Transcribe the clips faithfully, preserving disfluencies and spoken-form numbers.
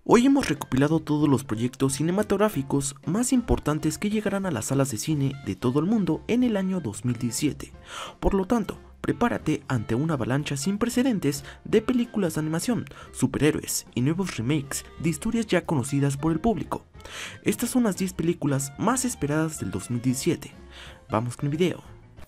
Hoy hemos recopilado todos los proyectos cinematográficos más importantes que llegarán a las salas de cine de todo el mundo en el año dos mil diecisiete. Por lo tanto, prepárate ante una avalancha sin precedentes de películas de animación, superhéroes y nuevos remakes de historias ya conocidas por el público. Estas son las diez películas más esperadas del dos mil diecisiete. Vamos con el video.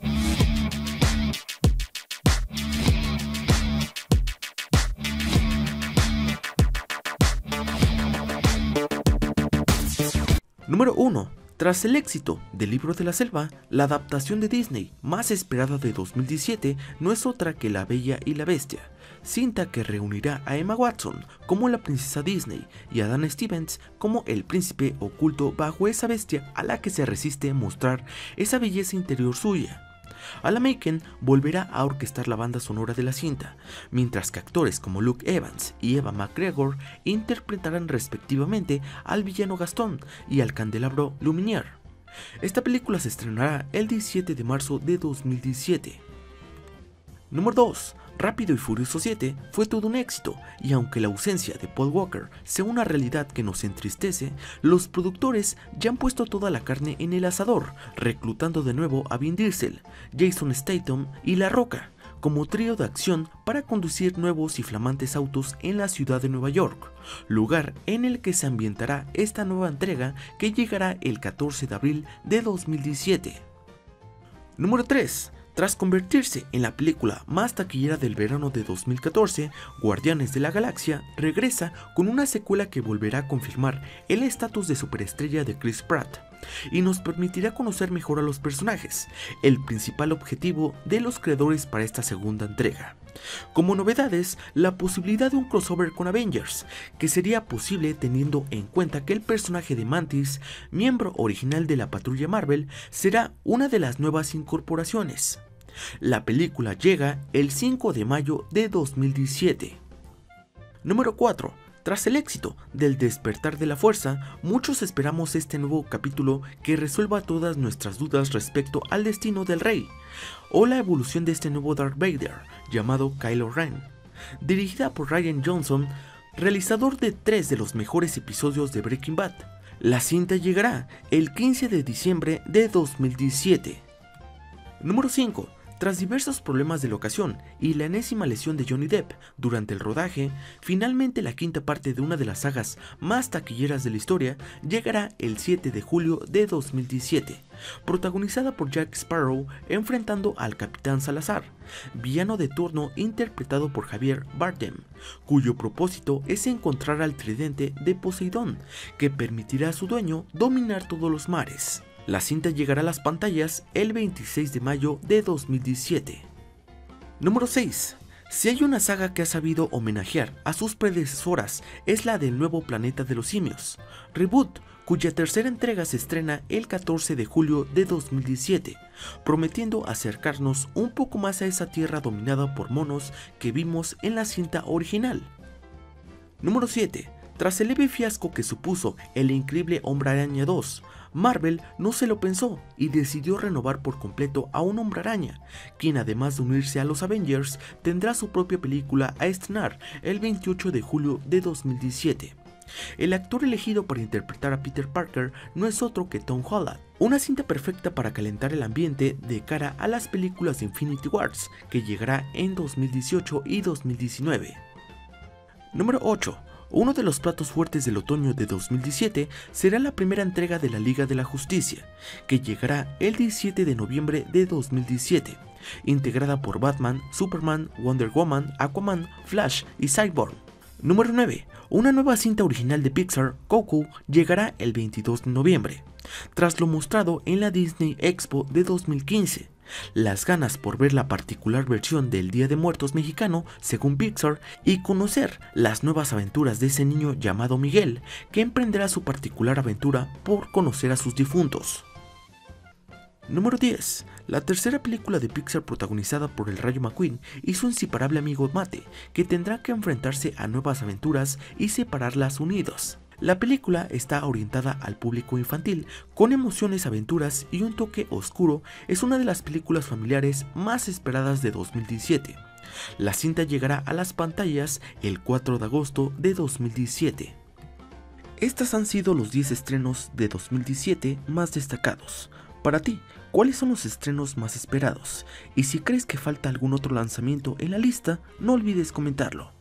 Número uno. Tras el éxito del Libro de la Selva, la adaptación de Disney más esperada de dos mil diecisiete no es otra que La Bella y la Bestia, cinta que reunirá a Emma Watson como la princesa Disney y a Dan Stevens como el príncipe oculto bajo esa bestia a la que se resiste mostrar esa belleza interior suya. Alan Menken volverá a orquestar la banda sonora de la cinta, mientras que actores como Luke Evans y Eva McGregor interpretarán respectivamente al villano Gastón y al candelabro Lumière. Esta película se estrenará el diecisiete de marzo de dos mil diecisiete. Número dos. Rápido y Furioso siete fue todo un éxito, y aunque la ausencia de Paul Walker sea una realidad que nos entristece, los productores ya han puesto toda la carne en el asador, reclutando de nuevo a Vin Diesel, Jason Statham y La Roca como trío de acción para conducir nuevos y flamantes autos en la ciudad de Nueva York, lugar en el que se ambientará esta nueva entrega que llegará el catorce de abril de dos mil diecisiete. Número tres. Tras convertirse en la película más taquillera del verano de dos mil catorce, Guardianes de la Galaxia regresa con una secuela que volverá a confirmar el estatus de superestrella de Chris Pratt y nos permitirá conocer mejor a los personajes, el principal objetivo de los creadores para esta segunda entrega. Como novedades, la posibilidad de un crossover con Avengers, que sería posible teniendo en cuenta que el personaje de Mantis, miembro original de la Patrulla Marvel, será una de las nuevas incorporaciones. La película llega el cinco de mayo de dos mil diecisiete. Número cuatro. Tras el éxito del Despertar de la Fuerza, muchos esperamos este nuevo capítulo que resuelva todas nuestras dudas respecto al destino del rey, o la evolución de este nuevo Darth Vader, llamado Kylo Ren. Dirigida por Rian Johnson, realizador de tres de los mejores episodios de Breaking Bad, la cinta llegará el quince de diciembre de dos mil diecisiete. Número cinco. Tras diversos problemas de locación y la enésima lesión de Johnny Depp durante el rodaje, finalmente la quinta parte de una de las sagas más taquilleras de la historia llegará el siete de julio de dos mil diecisiete, protagonizada por Jack Sparrow enfrentando al Capitán Salazar, villano de turno interpretado por Javier Bardem, cuyo propósito es encontrar al tridente de Poseidón, que permitirá a su dueño dominar todos los mares. La cinta llegará a las pantallas el veintiséis de mayo de dos mil diecisiete. Número seis. Si hay una saga que ha sabido homenajear a sus predecesoras, es la del Nuevo Planeta de los Simios, Reboot, cuya tercera entrega se estrena el catorce de julio de dos mil diecisiete, prometiendo acercarnos un poco más a esa tierra dominada por monos que vimos en la cinta original. Número siete. Tras el leve fiasco que supuso El Increíble Hombre Araña dos, Marvel no se lo pensó y decidió renovar por completo a un Hombre Araña, quien además de unirse a los Avengers tendrá su propia película a estrenar el veintiocho de julio de dos mil diecisiete. El actor elegido para interpretar a Peter Parker no es otro que Tom Holland, una cinta perfecta para calentar el ambiente de cara a las películas de Infinity Wars que llegará en dos mil dieciocho y dos mil diecinueve. Número ocho. Uno de los platos fuertes del otoño de dos mil diecisiete será la primera entrega de la Liga de la Justicia, que llegará el diecisiete de noviembre de dos mil diecisiete, integrada por Batman, Superman, Wonder Woman, Aquaman, Flash y Cyborg. Número nueve. Una nueva cinta original de Pixar, Coco, llegará el veintidós de noviembre, tras lo mostrado en la Disney Expo de dos mil quince. Las ganas por ver la particular versión del Día de Muertos mexicano, según Pixar, y conocer las nuevas aventuras de ese niño llamado Miguel, que emprenderá su particular aventura por conocer a sus difuntos. Número diez. La tercera película de Pixar protagonizada por el Rayo McQueen y su inseparable amigo Mate, que tendrá que enfrentarse a nuevas aventuras y separarlas unidos. La película está orientada al público infantil, con emociones, aventuras y un toque oscuro. Es una de las películas familiares más esperadas de dos mil diecisiete. La cinta llegará a las pantallas el cuatro de agosto de dos mil diecisiete. Estas han sido los diez estrenos de dos mil diecisiete más destacados. Para ti, ¿cuáles son los estrenos más esperados? Y si crees que falta algún otro lanzamiento en la lista, no olvides comentarlo.